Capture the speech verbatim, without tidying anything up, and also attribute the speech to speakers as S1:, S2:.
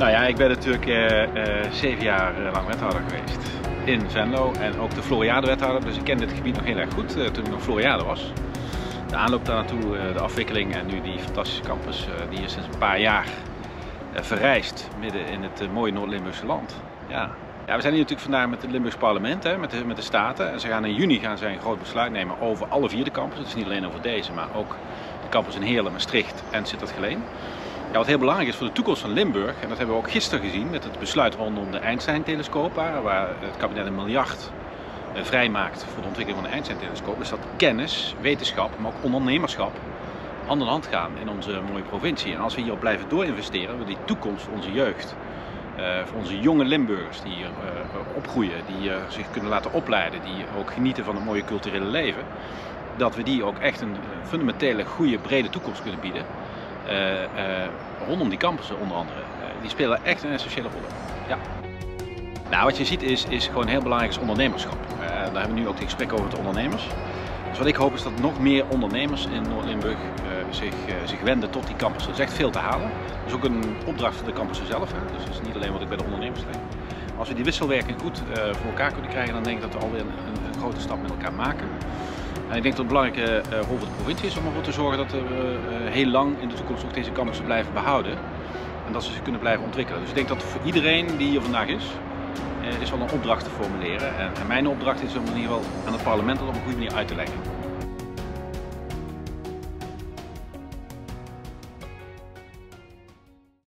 S1: Nou ja, ik ben natuurlijk uh, uh, zeven jaar lang wethouder geweest in Venlo en ook de Floriade wethouder, dus ik ken dit gebied nog heel erg goed uh, toen ik nog Floriade was. De aanloop daar naartoe, uh, de afwikkeling en nu die fantastische campus, uh, die is sinds een paar jaar uh, verrijst midden in het uh, mooie Noord-Limburgse land. Ja. Ja, we zijn hier natuurlijk vandaag met het Limburgs parlement, hè, met, de, met de Staten. En ze gaan in juni gaan zij een groot besluit nemen over alle vier de campussen. Dus niet alleen over deze, maar ook de campus in Heerlen, Maastricht en Sittard-Geleen. Ja, wat heel belangrijk is voor de toekomst van Limburg, en dat hebben we ook gisteren gezien met het besluit rondom de Einstein-telescoop, waar het kabinet een miljard vrijmaakt voor de ontwikkeling van de Einstein-telescoop, is dat kennis, wetenschap, maar ook ondernemerschap hand in hand gaan in onze mooie provincie. En als we hierop blijven doorinvesteren, we die toekomst voor onze jeugd, uh, voor onze jonge Limburgers die hier uh, opgroeien, die uh, zich kunnen laten opleiden, die ook genieten van het mooie culturele leven, dat we die ook echt een fundamentele, goede, brede toekomst kunnen bieden. Uh, uh, rondom die campussen onder andere. Uh, die spelen echt een essentiële rol. Ja. Nou, wat je ziet is, is gewoon heel belangrijk is ondernemerschap. Uh, daar hebben we nu ook die gesprekken over met de ondernemers. Dus wat ik hoop is dat nog meer ondernemers in Noord-Limburg uh, zich, uh, zich wenden tot die campussen. Er is echt veel te halen. Dat is ook een opdracht van de campussen zelf. Hè. Dus dat is niet alleen wat ik bij de ondernemers zeg. Als we die wisselwerking goed uh, voor elkaar kunnen krijgen, dan denk ik dat we alweer een, een, een grote stap met elkaar maken. En ik denk dat het een belangrijke uh, rol voor de provincie is om ervoor te zorgen dat we uh, heel lang in de toekomst ook deze campussen blijven behouden. En dat ze zich kunnen blijven ontwikkelen. Dus ik denk dat voor iedereen die hier vandaag is, uh, is wel een opdracht te formuleren. En, en mijn opdracht is om in ieder geval aan het parlement dat op een goede manier uit te leggen.